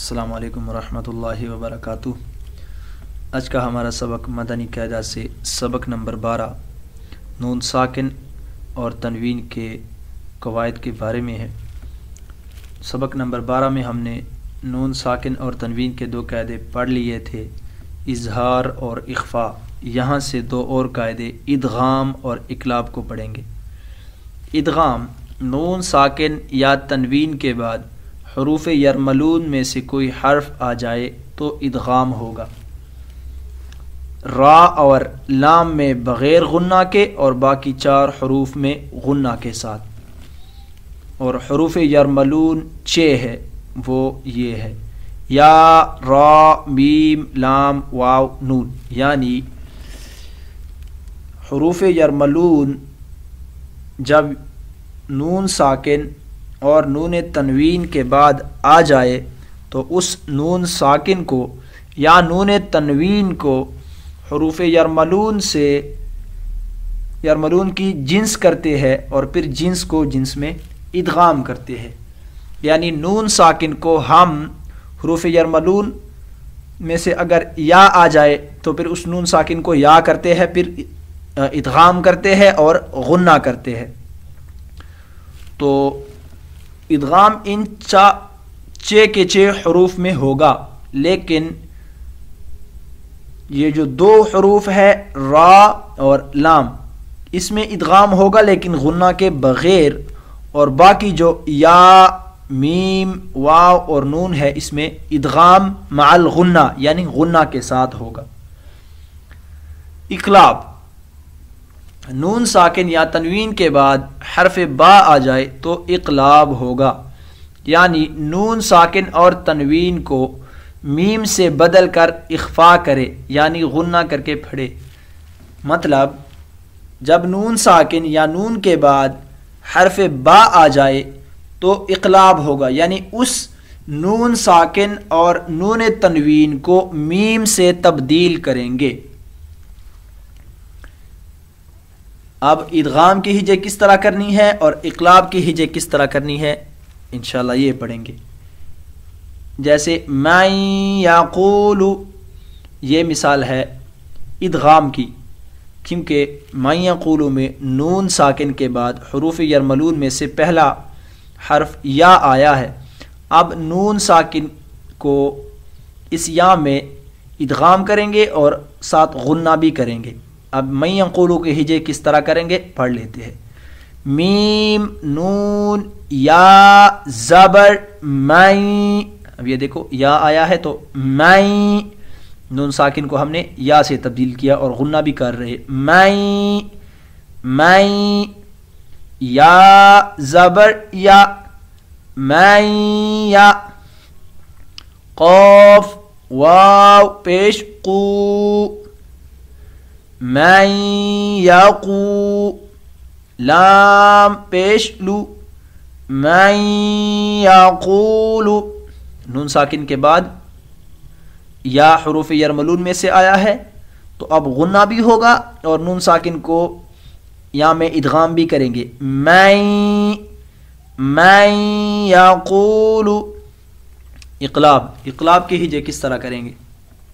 السلام علیکم ورحمۃ اللہ وبرکاتہ۔ آج کا ہمارا سبق مدنی قاعدہ سے سبق نمبر 12 نون ساکن اور تنوین کے قواعد کے بارے میں ہے۔ سبق نمبر 12 میں ہم نے نون ساکن اور تنوین کے دو قاعدے پڑھ لیے تھے، اظہار اور اخفاء۔ یہاں سے دو اور قاعدے ادغام اور اقلاب کو پڑھیں گے۔ ادغام، نون ساکن یا تنوین کے بعد حروف یرملون میں سے کوئی حرف آ جائے تو ادغام ہوگا۔ را اور لام میں بغیر غنہ کے اور باقی چار حروف میں غنہ کے ساتھ، اور حروف یرملون 6 ہے، وہ یہ ہے یا را میم لام واو نون، یعنی حروف یرملون جب نون ساکن اور نون تنوین کے بعد آ جائے تو اس نون ساکن کو یا نون تنوین کو حروف یرملون سے یرملون کی جنس کرتے ہیں اور پھر جنس کو جنس میں ادغام کرتے ہیں، یعنی نون ساکن کو ہم حروف یرملون میں سے اگر یا آ جائے تو پھر اس نون ساکن کو یا کرتے ہیں، پھر ادغام کرتے ہیں اور غنہ کرتے ہیں۔ تو ادغام ان 6 کے 6 حروف میں ہوگا، لیکن یہ جو 2 حروف ہے را اور لام، اس میں ادغام ہوگا لیکن غنہ کے بغیر، اور باقی جو یا میم واو اور نون ہے اس میں ادغام مع الغنہ یعنی غنہ کے ساتھ ہوگا۔ اقلاب، نون ساکن یا تنوین کے بعد حرف با آ جائے تو اقلاب ہوگا، یعنی نون ساکن اور تنوین کو میم سے بدل کر اخفا کرے، یعنی غنہ کر کے پڑھے۔ مطلب جب نون ساکن یا نون کے بعد حرف با آ جائے تو اقلاب ہوگا، یعنی اس نون ساکن اور نون تنوین کو میم سے تبدیل کریں گے۔ اب ادغام کی ہجے کس طرح کرنی ہے اور اقلاب کی ہجے کس طرح کرنی ہے انشاءاللہ یہ پڑھیں گے۔ جیسے من یقول، یہ مثال ہے ادغام کی، کیونکہ من یقول میں نون ساکن کے بعد حروف یرملون میں سے پہلا حرف یا آیا ہے۔ اب نون ساکن کو اس یا میں ادغام کریں گے اور ساتھ غنہ بھی کریں گے۔ اب من یقولو کے ہجے کس طرح کریں گے پڑھ لیتے ہیں۔ میم نون یا زبر من، اب یہ دیکھو یا آیا ہے تو من، نون ساکن کو ہم نے یا سے تبدیل کیا اور غنہ بھی کر رہے، من یا زبر یا، من یا، قاف واو پیش قو، من یقو، لام پیش لو، من یقول، نون ساکن کے بعد یا حروف یرملون میں سے آیا ہے تو اب غنہ بھی ہوگا اور نون ساکن کو یا میں ادغام بھی کریں گے۔ من یقول، اقلاب کی ہجے کس طرح کریں گے؟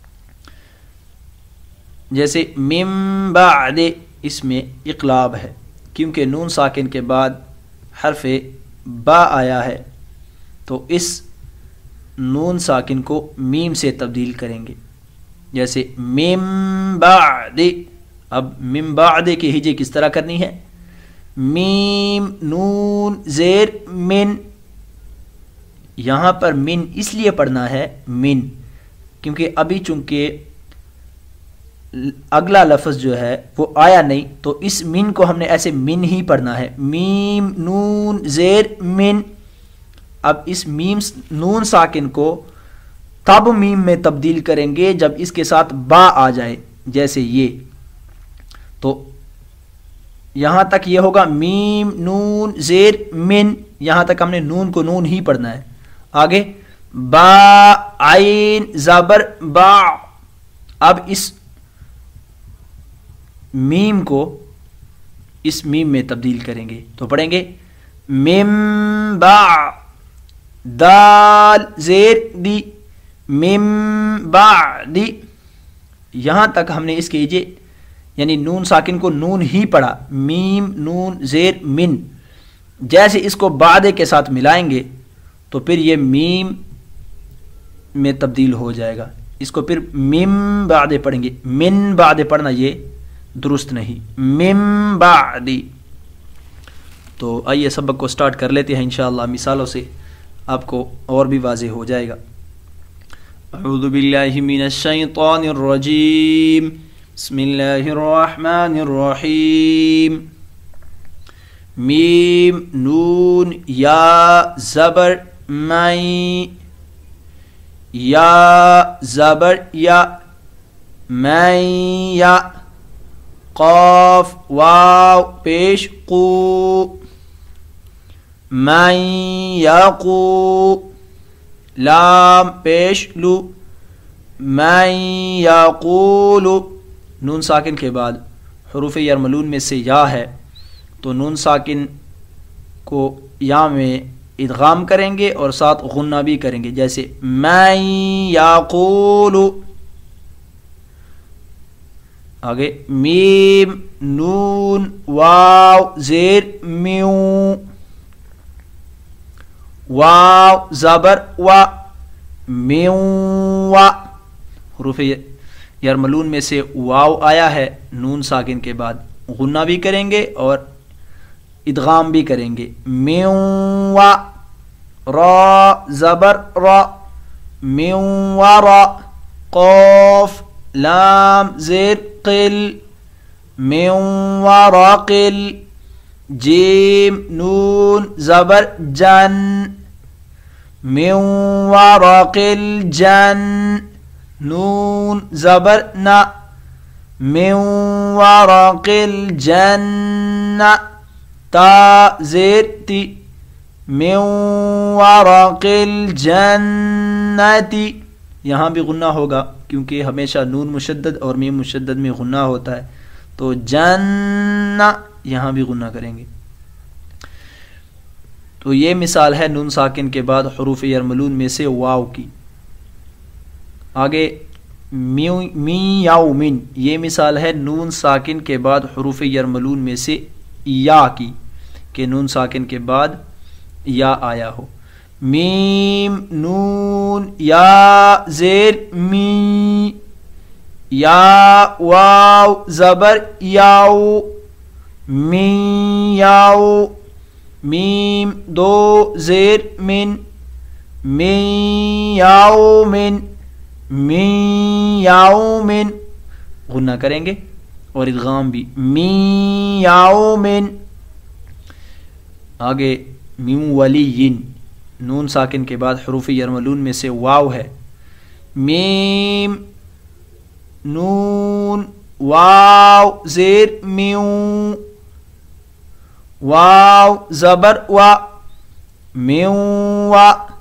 جیسے من بعد، اس میں اقلاب ہے کیونکہ نون ساکن کے بعد حرف با آیا ہے تو اس نون ساکن کو میم سے تبدیل کریں گے۔ جیسے من بعد، اب من بعد کی ہجے کس طرح کرنی ہے؟ میم نون زیر من، یہاں پر من اس لیے پڑھنا ہے من کیونکہ ابھی چونکہ اگلا لفظ جو ہے وہ آیا نہیں تو اس من کو ہم نے ایسے من ہی پڑھنا ہے، میم نون زیر من۔ اب اس میم نون ساکن کو تب میم میں تبدیل کریں گے جب اس کے ساتھ با آ جائے، جیسے یہ، تو یہاں تک یہ ہوگا میم نون زیر من، یہاں تک ہم نے نون کو نون ہی پڑھنا ہے۔ آگے با عین زبر با، اب اس میم کو اس میم میں تبدیل کریں گے تو پڑھیں گے من با، دال زیر دی من بعد، یہاں تک ہم نے اس کے یعنی نون ساکن کو نون ہی پڑھا، میم نون زیر من، جیسے اس کو بعد کے ساتھ ملائیں گے تو پھر یہ میم میں تبدیل ہو جائے گا، اس کو پھر من بعد پڑھیں گے، من بعد پڑھنا یہ درست نہیں، من بعد۔ تو آئیے سبق کو سٹارٹ کر لیتے ہیں انشاءاللہ، مثالوں سے آپ کو اور بھی واضح ہو جائے گا۔ اعوذ باللہ من الشیطان الرجیم، بسم اللہ الرحمن الرحیم۔ میم نون یا زبر مئی، یا زبر یا، مئی یا، قاف واو پیش قو، من یقو، لام پیش لو، من یقول، نون ساکن کے بعد حروف یرملون میں سے یا ہے تو نون ساکن کو یا میں ادغام کریں گے اور ساتھ غنہ بھی کریں گے، جیسے من یقول۔ آگے میم نون واو زیر میو، واو زبر و، میو و، حروف یرملون میں سے واو آیا ہے، نون ساکن کے بعد غنہ بھی کریں گے اور ادغام بھی کریں گے، میو و، را زبر را، میو و را، قاف لام زیر قل، میو و را قل، جیم نون زبر جن، میو و را قل جن، نون زبر نا، میو و را قل جن، تا زیر تی، میو و را قل جنتی، یہاں بھی غنہ ہوگا کیونکہ ہمیشہ نون مشدد اور میم مشدد میں غنہ ہوتا ہے، تو جن یہاں بھی غنہ کریں گے۔ تو یہ مثال ہے نون ساکن کے بعد حروف یرملون میں سے واو کی۔ آگے می یومن، یہ مثال ہے نون ساکن کے بعد حروف یرملون میں سے یا کی، کہ نون ساکن کے بعد یا آیا ہو، میم نون یا زیر می، یا واو زبر یاو، می یاو، میم دو زیر من، می یاو من، می یاو من، غنہ کریں گے اور ادغام بھی، می یاو من۔ آگے میم ولیین، نون ساکن کے بعد حروف یرملون میں سے واو ہے، میم نون واو زیر میو، واو زبر و، میو و،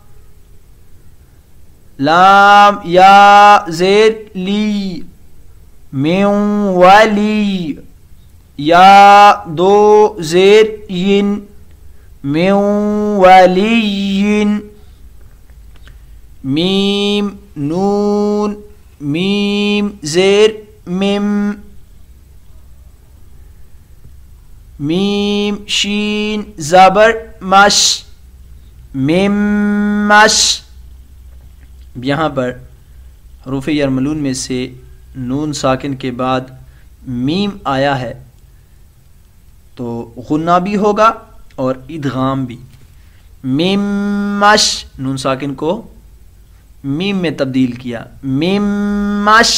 لام یا زیر لی، میو ولی، یا دو زیر ین، میو ولین، میم نون میم زیر مم، میم شین زبر مش، مم مش۔ یہاں پر حروف یرملون میں سے نون ساکن کے بعد میم آیا ہے تو غنہ بھی ہوگا اور ادغام بھی، میم مش، نون ساکن کو میم میں تبدیل کیا، میم مش،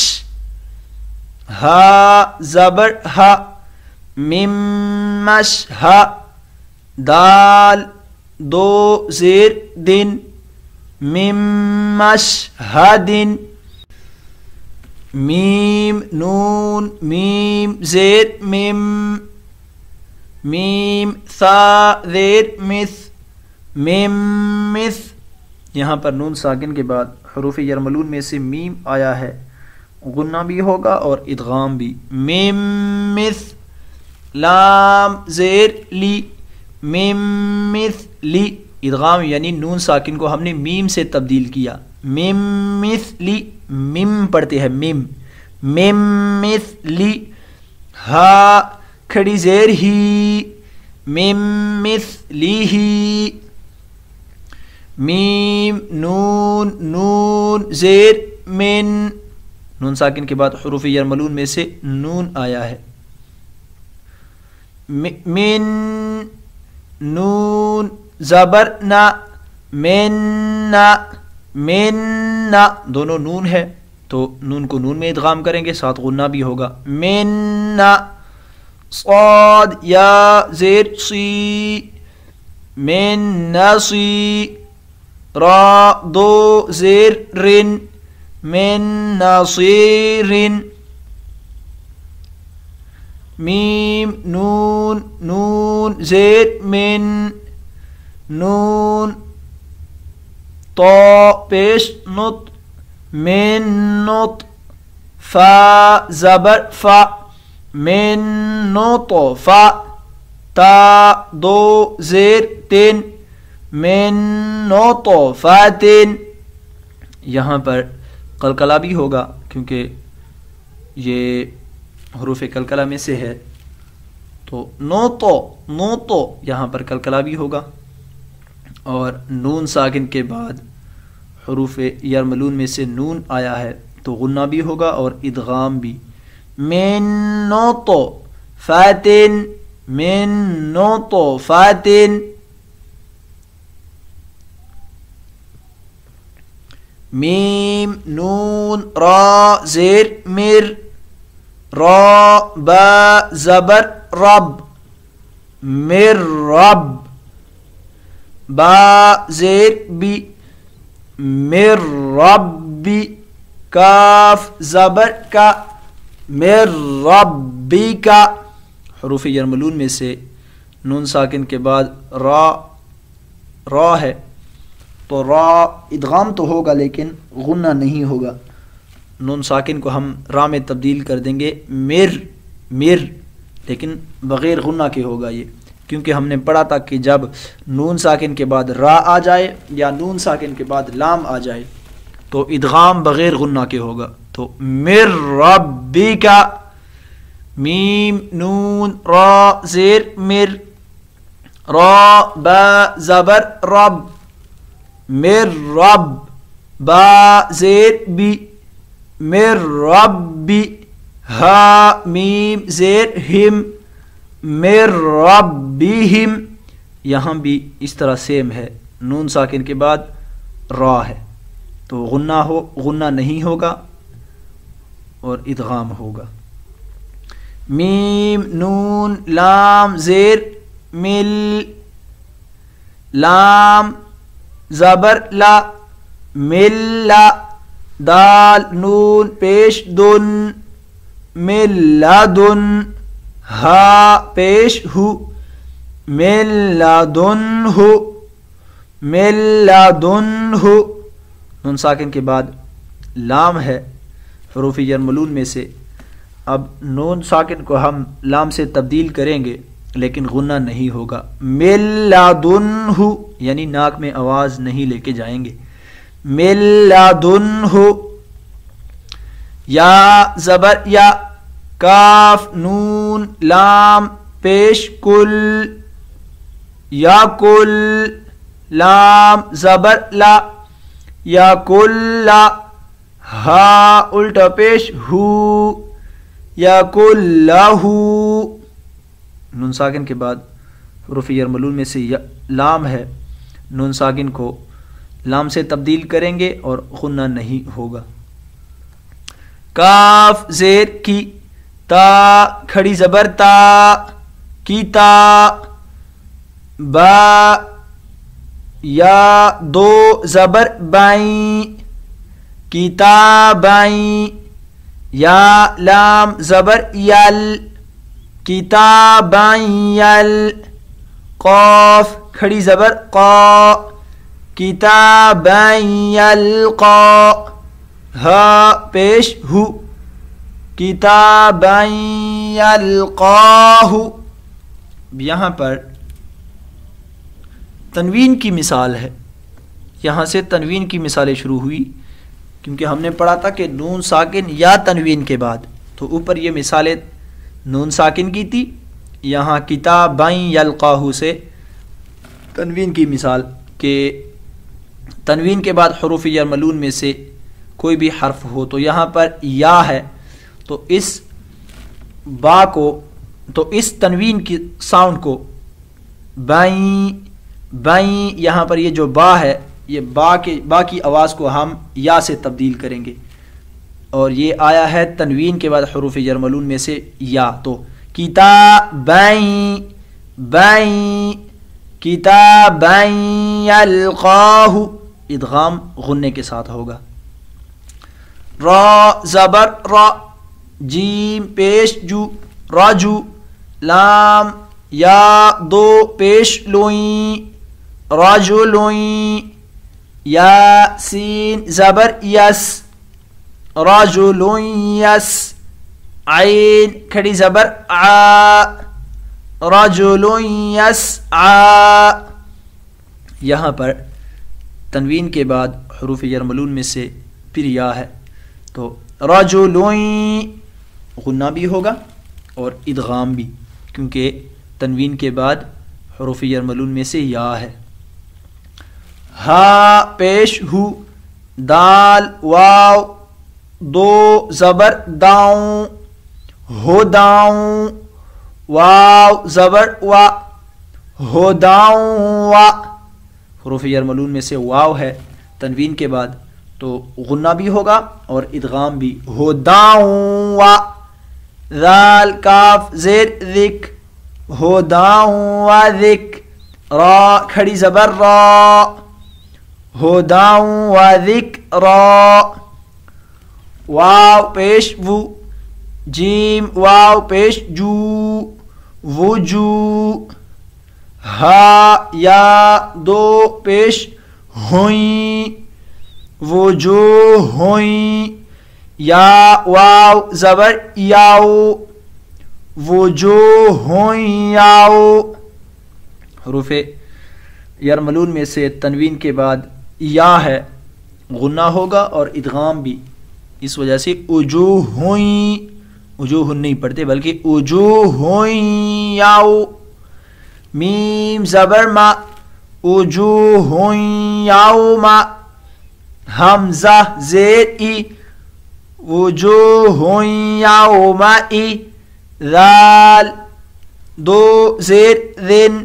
ہا زبر ہا، میم مش ہا، دال دو زیر دن، میم مش ہا دن، میم نون میم زیر میم، میم ثا زیر مث، میم مث۔ یہاں پر نون ساکن کے بعد حروف یرملون میں سے میم آیا ہے، غنہ بھی ہوگا اور ادغام بھی، میم مث، لام زیر لی، میم مث لی، ادغام یعنی نون ساکن کو ہم نے میم سے تبدیل کیا، مم مثلی، مم پڑھتے ہیں مم، مم مثلی، ہا کھڑی زیر ہی، مم مثلی ہی، میم نون، نون زیر من، نون ساکن کے بعد حروف یرملون میں سے نون آیا ہے، من، نون زبر نا، من نا، من نا، دونوں نون ہے تو نون کو نون میں ادغام کریں گے، ساتھ غنہ بھی ہوگا، من نا، صاد یا زیر سی، من نسی، را دو زیر رن، من نصیر، میم نون، نون زیر من، نون تو پیش نط، من نط، فا زبر فا، من نطفا، تا دو زیر تن، من نطفات، یہاں پر قلقلہ بھی ہوگا کیونکہ یہ حروف قلقلہ میں سے ہے، تو نوتو، نوتو یہاں پر قلقلہ بھی ہوگا، اور نون ساکن کے بعد حروف یرملون میں سے نون آیا ہے تو غنہ بھی ہوگا اور ادغام بھی، من نوتو فاتن، من نوتو فاتن، میم نون را زیر مر، را با زبر رب، مر رب، با زیر بی، مر ربی، کاف زبر کا، مر ربی کا، حروف یرملون میں سے نون ساکن کے بعد را ہے تو را ادغام تو ہوگا لیکن غنہ نہیں ہوگا، نون ساکن کو ہم را میں تبدیل کر دیں گے مر، مر، لیکن بغیر غنہ کے ہوگا یہ، کیونکہ ہم نے پڑھا تھا کہ جب نون ساکن کے بعد را آ جائے یا نون ساکن کے بعد لام آ جائے تو ادغام بغیر غنہ کے ہوگا، تو مر ربی کا، میم نون را زیر مر، را با زبر رب، مر رب، با زیر بی، مر ربی، ہا میم زیر ہم، مر ربہم، یہاں بھی اس طرح سیم ہے، نون ساکن کے بعد را ہے تو غنہ نہیں ہوگا اور ادغام ہوگا، میم نون لام زیر مل، لام زبر لا، ملا، دال نون پیش دن، ملادن، ہا پیش ہو، ملادن ہو، ملادن ہو، نون ساکن کے بعد لام ہے حروف یرملون میں سے، اب نون ساکن کو ہم لام سے تبدیل کریں گے لیکن غنہ نہیں ہوگا، ملادن ہو، یعنی ناک میں آواز نہیں لے کے جائیں گے، ملادن ہو، یا زبر یا، کاف نون لام پیش کل، یا کل، لام زبر لا، یا کل، ہا الٹا پیش ہو، یا کل ہو، نون ساکن کے بعد حروف یرملون میں سے لام ہے، نون ساکن کو لام سے تبدیل کریں گے اور غنہ نہیں ہوگا، کاف زیر کی، تا کھڑی زبر تا، کی تا، با یا دو زبر بائیں، کتابائیں، یا لام زبر یل، کتابائیں یل، قاف کھڑی زبر قا، کتابائیں یلقا، ہا پیش ہو، کتابائیں یلقاہ، یہاں پر تنوین کی مثال ہے، یہاں سے تنوین کی مثالیں شروع ہوئی، کیونکہ ہم نے پڑھا تھا کہ نون ساکن یا تنوین کے بعد، تو اوپر یہ مثالیں نون ساکن کی تھی، یہاں کتابًا یلقاہ سے تنوین کی مثال کہ تنوین کے بعد حروف یرملون میں سے کوئی بھی حرف ہو، تو یہاں پر یا ہے، تو اس با کو، تو اس تنوین کی ساؤنڈ کو بائیں بائیں، یہاں پر یہ جو با ہے، یہ با کی آواز کو ہم یا سے تبدیل کریں گے، اور یہ آیا ہے تنوین کے بعد حروف یرملون میں سے یا، تو کتابًا بائیں کتابًا یلقاہ، ادغام غنے کے ساتھ ہوگا. را زبر را، جیم پیش جو راجو، لام یا دو پیش لوئیں راجلوئیں، یا سین زبر یس راجلوئیں یس، عین کھڑی زبر آ رجلوئیں یسعی. یہاں پر تنوین کے بعد حروف یرملون میں سے پھر یا ہے، تو رجلوئیں غنہ بھی ہوگا اور ادغام بھی، کیونکہ تنوین کے بعد حروف یرملون میں سے یا ہے. ہا پیش ہو، دال واو دو زبر داؤں ہداؤں، واو زبر وا ہداؤں وا، حروف یرملون میں سے واو ہے تنوین کے بعد، تو غنہ بھی ہوگا اور ادغام بھی. ہداؤں وا، ذال کاف زیر ذک ہداؤں وا ذک، را کھڑی زبر را ہداؤں وا ذک را، واو پیش وو، جیم واو پیش جو وجو، ہا یا دو پیش ہوئیں وجوہوئیں، یا واو زبر یاؤ وجوہوئیں یاؤ. حروف یرملون میں سے تنوین کے بعد یا ہے، غنہ ہوگا اور ادغام بھی، اس وجہ سے وجوہوئیں، وجوہ نہیں پڑھتے بلکہ وجوہوئیں یاؤ. میم زبر ما، وجوہوئیں یوم، حمزہ زیر ای وجوہوئیں یومئی، ذال دو زیر ذن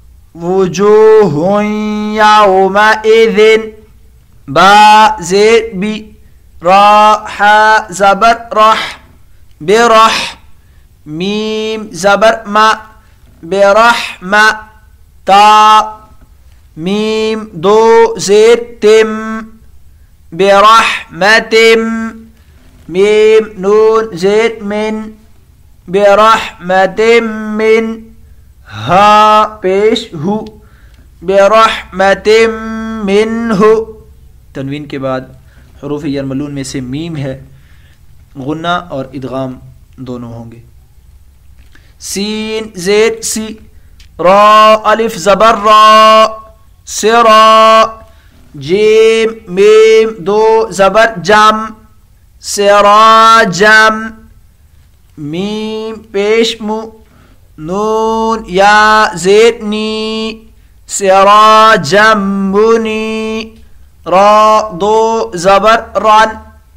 وجوہوئیں یومئذن، با زیر بی، راح زبر رح برح، میم زبر ما برحمہ، تا میم دو زیر تم برحمتم، میم نون زیر من برحمتم من، ہا پیش ہو برحمتم منہ. تنوین کے بعد حروف یرملون میں سے میم ہے، غنہ اور ادغام دونوں ہوں گے. سین زیر سی، را الف زبر را سرا، جیم میم دو زبر جم سراجم، میم پیش مو، نون یا زیر نی سراجم منی، را دو زبر رن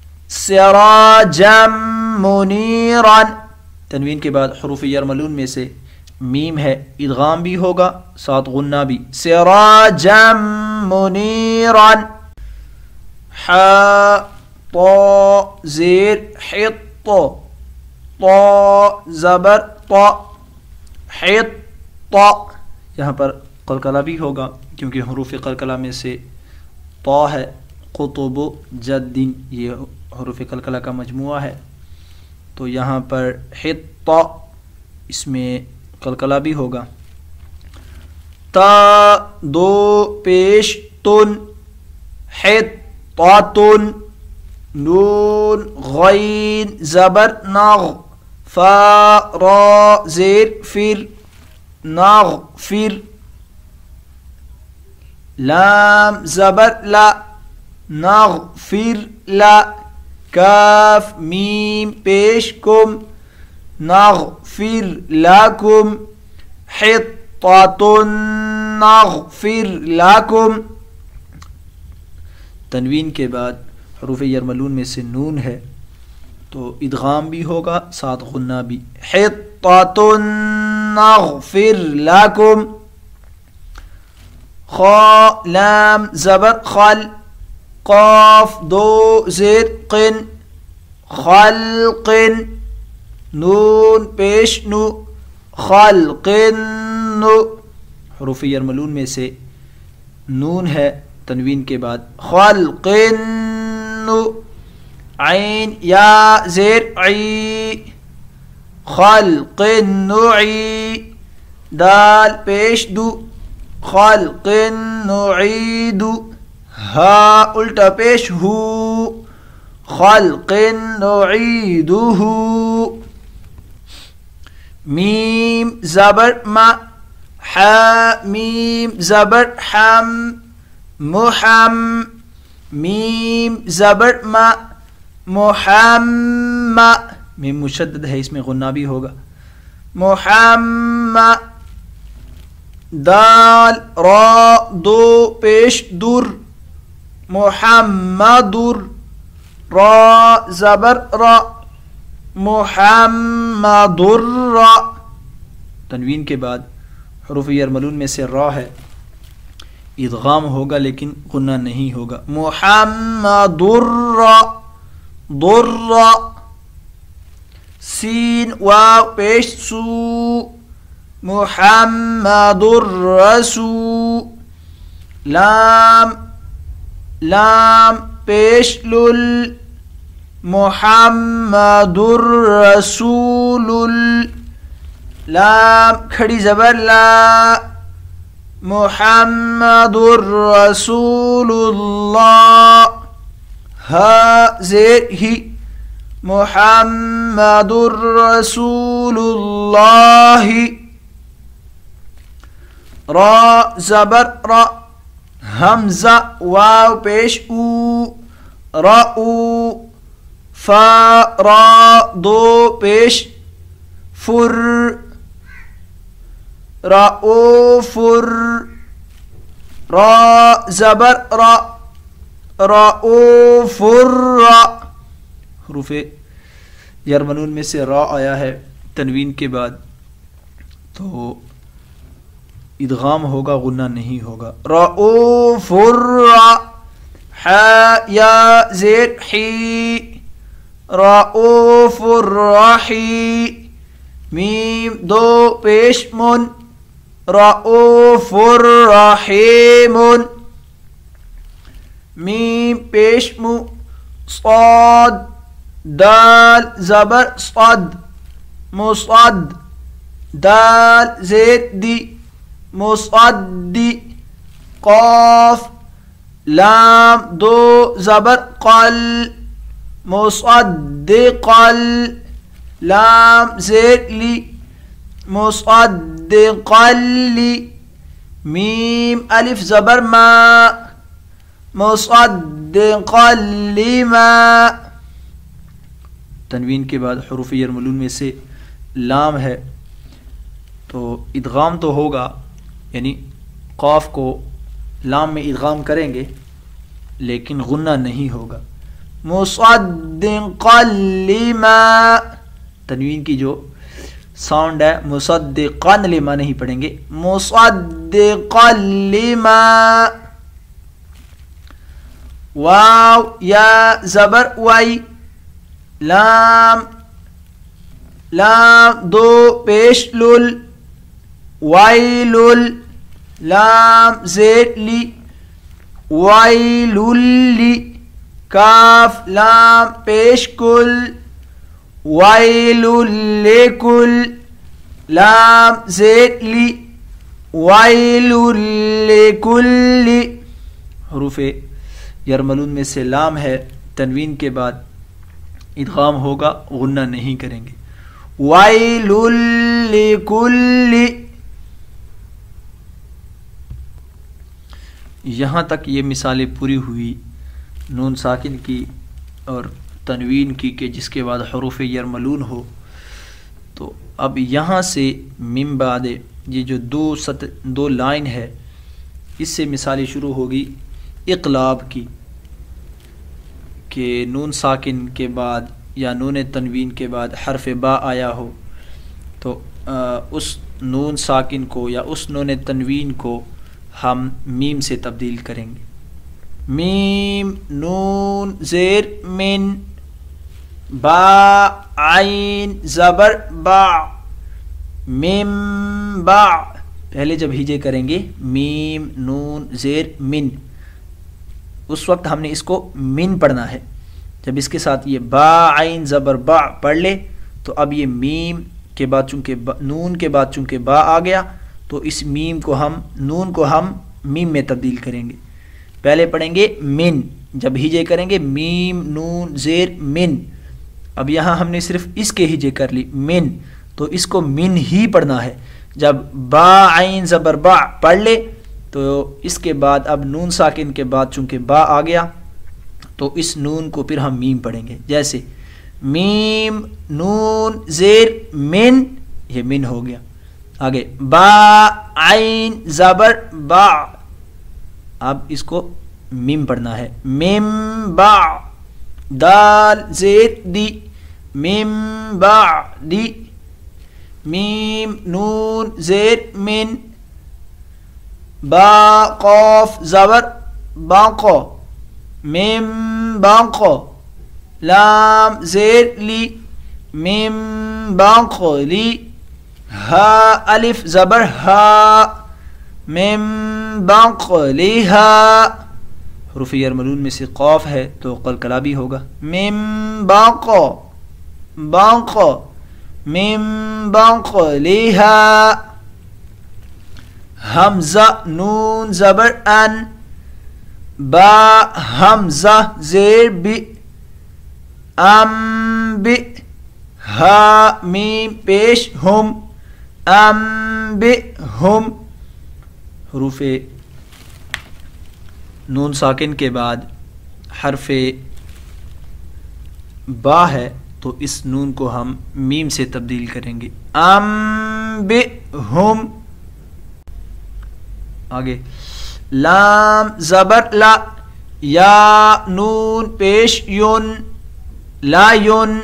سراجم منیرن. تنوین کے بعد حروف یرملون میں سے میم ہے، ادغام بھی ہوگا ساتھ غنہ بھی، سراجم منیرن. حا طا زیر حط، طا زبر طا حط، یہاں پر قلقلہ بھی ہوگا کیونکہ حروف قلقلہ میں سے طا ہے. قطب جد، یہ حروف قلقلہ کا مجموعہ ہے، تو یہاں پر حط اس میں قلقلہ بھی ہوگا. تا دو پیش تن حطاتن، نون غین زبر نغ، فا را زیر فر نغفر، لام زبر لا نغفر لا کاف میم پیش کم نغفر لکم حطۃ نغفر لکم. تنوین کے بعد حروف یرملون میں سے نون ہے تو ادغام بھی ہوگا ساتھ غنہ بھی. حطۃ نغفر لکم. خا لام زبر خل قاف دو زیر قن خلق نون پیش نو خلق نو. حروف یرملون میں سے نون ہے تنوین کے بعد خلق نو. عین یا زیر عی خلق نعی دال پیش دو خلق نعید. ہا الٹا پیش ہو خلق نعیدہ. میم زبر ما حا میم زبر حم محم میم زبر ما محمد میم مشدد ہے اس میں غنہ بھی ہوگا. محمد. دال را دو پیش در محمدر را زبر را محمدر را. تنوین کے بعد حروف یرملون میں سے را ہے ادغام ہوگا لیکن غنہ نہیں ہوگا. محمدر را ضر. سین واو پیش سو محمدر رسول. لام لام پیش لل محمدر رسول. لام کھڑی زبر لا محمدر رسول اللہ. ہا زیر ہی محمدر رسول اللہ. را زبر را حمزہ واو پیش او رأو. فا را دو پیش فر رؤوفر. را زبر را رؤوفر را. حروف یرملون میں سے را آیا ہے تنوین کے بعد تو ادغام ہوگا غنہ نہیں ہوگا. رؤوفر را. حا یا زیر حی رؤوفر رحی. میم دو پیش من رؤوفر رحیم. میم پیش مو صاد دال زبر صد مصد. دال زیر دی مصدی. قاف لام دو زبر قل مصدقل. لام زیر لی مصدقل. میم الف زبر ما مصدقل لما. تنوین کے بعد حروف یرملون میں سے لام ہے تو ادغام تو ہوگا یعنی قاف کو لام میں ادغام کریں گے لیکن غنہ نہیں ہوگا. مصدقا لما. تنوین کی جو ساؤنڈ ہے مصدقا لما نہیں پڑھیں گے مصدقا لما. واو یا زبر وائی. لام لام دو پیش لل ویلل. لام زیر لی ویللی. کاف لام پیش کل ویلل لکل. لام زیر لی ویلل لکل. حروف یرملون میں سے لام ہے تنوین کے بعد ادغام ہوگا غنہ نہیں کریں گے. ویلل لکل. یہاں تک یہ مثالیں پوری ہوئی نون ساکن کی اور تنوین کی کہ جس کے بعد حروف یرملون ہو. تو اب یہاں سے من بعد یہ جو دو لائن ہے اس سے مثالیں شروع ہوگی اقلاب کی کہ نون ساکن کے بعد یا نون تنوین کے بعد حرف با آیا ہو تو اس نون ساکن کو یا اس نون تنوین کو ہم میم سے تبدیل کریں گے. میم نون زیر من با عین زبر با میم با. پہلے جب ہجے کریں گے میم نون زیر من اس وقت ہم نے اس کو من پڑھنا ہے. جب اس کے ساتھ یہ با عین زبر با پڑھ لے تو اب یہ میم کے بعد چونکہ نون کے بعد چونکہ با آ گیا تو اس میم کو ہم نون کو ہم میم میں تبدیل کریں گے. پہلے پڑھیں گے من, جب ہجے کریں گے میم نون زیر من. اب یہاں ہم نے صرف اس کے ہجے کر لی من تو اس کو من ہی پڑھنا ہے. جب با عین زبر با پڑھ لے تو اس کے بعد اب نون ساکن کے بعد چونکہ با آ گیا تو اس نون کو پھر ہم میم پڑھیں گے. جیسے میم نون زیر من, یہ من ہو گیا. آگے با عین زبر با, اب اس کو میم پڑھنا ہے. میم با دال زیر دی میم با دی. میم نون زیر من با قاف زبر باقو میم باقو. لام زیر لی میم باقو لی. ہا الف زبر ہا میم باقو لی ہا. حروف یرملون میں سے قاف ہے تو قلقلہ بھی ہوگا. میم باقو باقو میم باقو لی ہا. حمزہ نون زبر ان با حمزہ زیر بی ام بی. ہا میم پیش ہم ام بی ہم. حروف نون ساکن کے بعد حرف با ہے تو اس نون کو ہم میم سے تبدیل کریں گے. ام بی ہم. آگے لام زبر لا یا نون پیش یون لا یون.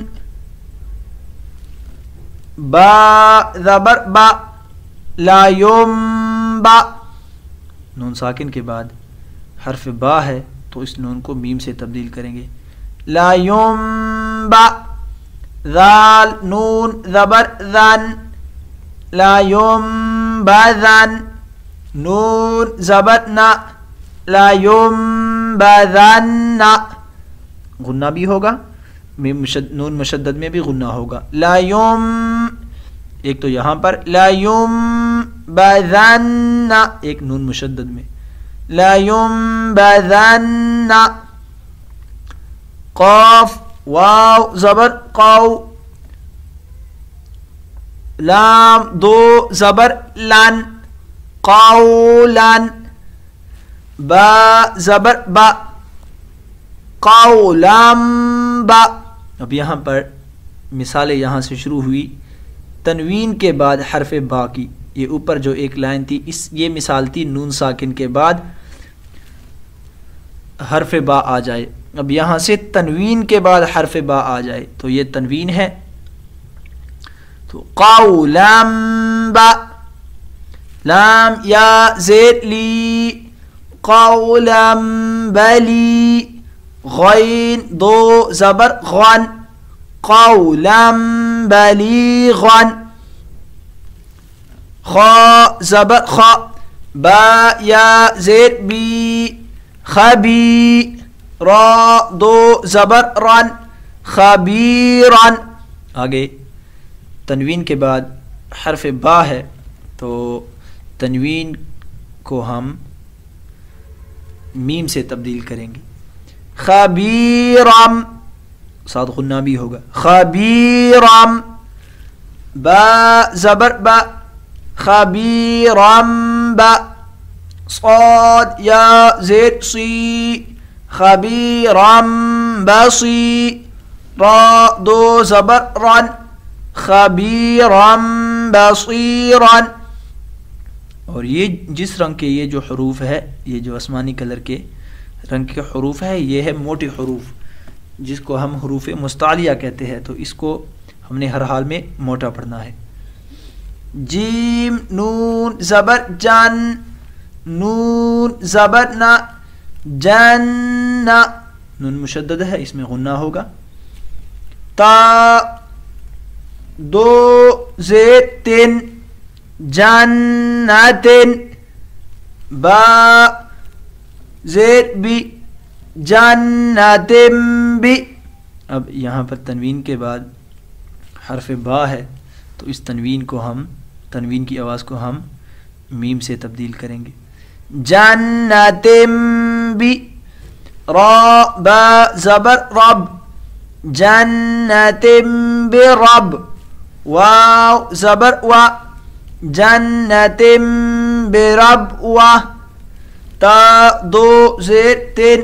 با زبر با لا یم با. نون ساکن کے بعد حرف با ہے تو اس نون کو میم سے تبدیل کریں گے. لا یم با. ذال نون زبر ذن لا یم با ذن. نون زبر نا لا یم با ذن نا. غنہ بھی ہوگا, نون مشدد میں بھی غنہ ہوگا. لا یم, ایک تو یہاں پر لا یم با ذن نا, ایک نون مشدد میں لا یم با ذن نا. قاف واو زبر قاو. لام دو زبر لن قولن. با زبر با قولم با. اب یہاں پر مثالیں یہاں سے شروع ہوئی تنوین کے بعد حرف با کی. یہ اوپر جو ایک لائن تھی یہ مثال تھی نون ساکن کے بعد حرف با آ جائے. اب یہاں سے تنوین کے بعد حرف با آ جائے تو یہ تنوین ہے تو قولم با. لام یا زیر لی قولم بلی. غین دو زبر غن قولم بلیغن. خا زبر خا با یا زیر بی خبی. را دو زبر رن خبیرن. آگے تنوین کے بعد حرف با ہے تو تنوین کو ہم میم سے تبدیل کریں گے. خبیرم, ساتھ غنہ بھی ہوگا. خبیرم. با زبر با خبیرم با. صاد یا زیر سی خبیرم بسی را دو زبر رن خبیرم بصیرن. اور یہ جس رنگ کے یہ جو حروف ہے، یہ جو آسمانی کلر کے رنگ کے حروف ہے، یہ ہے موٹے حروف جس کو ہم حروف مستعلیہ کہتے ہیں، تو اس کو ہم نے ہر حال میں موٹا پڑھنا ہے. جیم نون زبر جن نون زبر نا جن نون مشدد ہے، اس میں غنہ ہوگا. تا دو زیر تین جنتن با زیر بی جنتن بی. اب یہاں پر تنوین کے بعد حرف با ہے، تو اس تنوین کی آواز کو ہم میم سے تبدیل کریں گے. جنتن بی را با زبر رب جنتن برب واو زبر و جنتن برب و تا دو زیر تین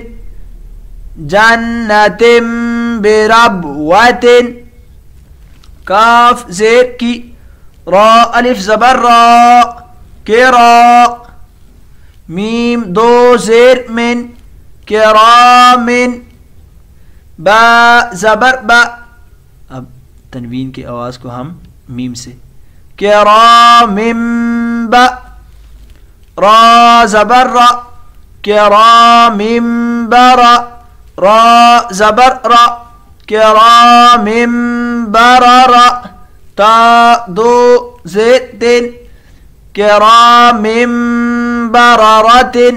جنتن برب وتن کاف زیر کی را الف زبر را کرا میم دو زیر من کرامن با زبر با. اب تنوین کی آواز کو ہم میم سے کرامن با را زبر را کرامن برا را زبر را کرامن بررا تا دو زیر تین کرامن بررتن.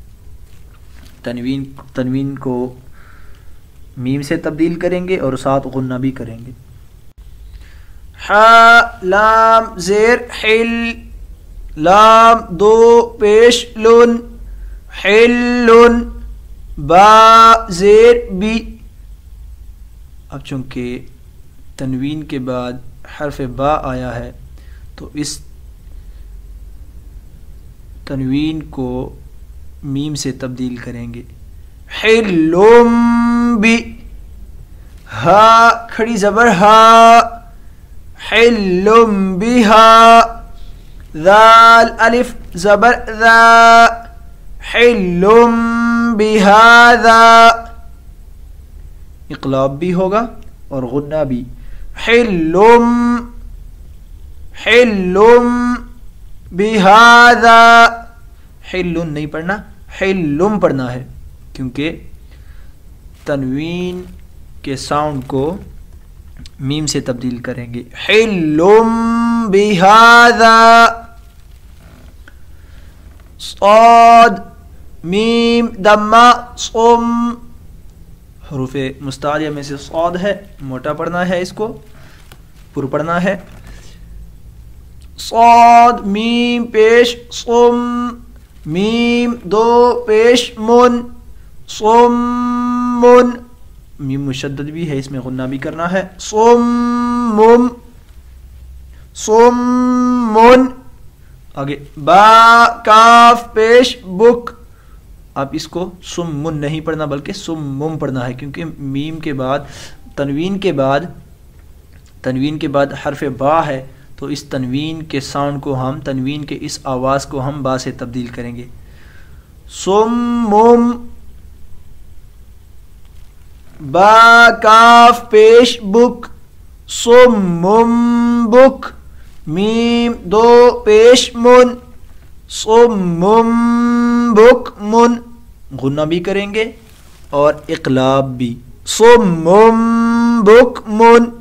تنوین کو میم سے تبدیل کریں گے اور ساتھ غنہ بھی کریں گے. ح لام زیر حل لام دو پیش لن حلن با زیر بی. اب چونکہ تنوین کے بعد حرف با آیا ہے تو اس تنوین کو میم سے تبدیل کریں گے. حلم بی ہا کھڑی زبر ہا حلم بہا ذال الف زبر ذا حلم بہذا. اقلاب بھی ہوگا اور غنہ بھی. حلم بہذا حلن نہیں پڑھنا حلم پڑھنا ہے کیونکہ تنوین کے ساؤنڈ کو میم سے تبدیل کریں گے. حلم بہذا صاد میم دمہ صم حروف مستعلیہ میں سے صاد ہے، موٹا پڑھنا ہے، اس کو پر پڑھنا ہے. صاد میم پیش صم میم دو پیش من صمن میم مشدد بھی ہے، اس میں غنہ بھی کرنا ہے. صمن آگے با کاف پیش بک. آپ اس کو سمن نہیں پڑھنا بلکہ سمم پڑھنا ہے کیونکہ میم کے بعد تنوین کے بعد حرف با ہے، تو اس تنوین کے ساؤنڈ کو ہم تنوین کے اس آواز کو ہم با سے تبدیل کریں گے. سمم با کاف پیش بک سمم بک میم دو پیش من صمم بکمن. غنہ بھی کریں گے اور اقلاب بھی. صمم بکمن